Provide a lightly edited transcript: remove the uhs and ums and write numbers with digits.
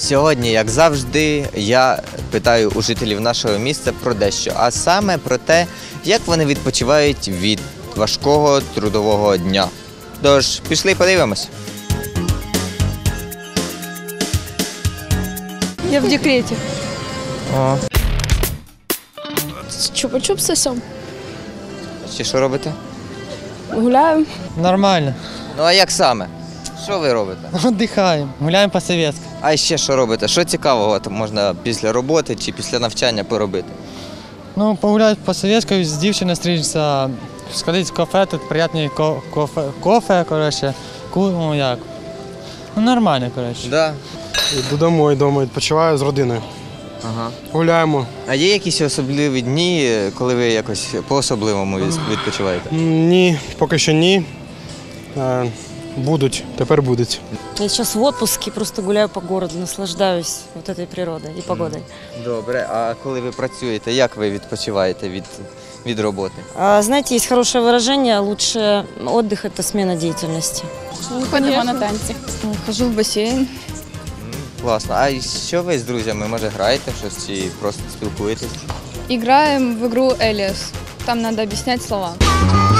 Сьогодні, як завжди, я питаю у жителів нашого міста про дещо, а саме про те, як вони відпочивають від важкого трудового дня. Тож, пішли подивимось. Я в декрете. О, С чупа-чупсом. ще що робите? Гуляем. Нормально. Ну а як саме? Що ви робите? Отдыхаем. Гуляем по-советски. А ще що робите? Що цікавого там можна після роботи чи після навчання поробити? Ну, погулять по-советски, з дівчиною стрічся, сходити в кафе, тут приятні кофе, коротше. Ну, як? Ну, нормально, коротше. Да. Йду домой, вдома відпочиваю з родиною. Ага. Гуляємо. А є якісь особливі дні, коли ви якось по-особливому відпочиваєте? Ні, поки що ні. Будуть, тепер будуть. Я сейчас в отпуске, просто гуляю по городу, наслаждаюсь вот этой природой и погодой. Добре, а коли ви працюєте, як ви відпочиваєте від роботи? Знаете, есть хорошее выражение, лучше отдых – это смена деятельности. Ходимо на танці. Хожу в басейн. Класно. А що ви з друзями? Може граєте в щось чи просто спілкуєтесь? Играем в игру Элиас. Там надо объяснять слова.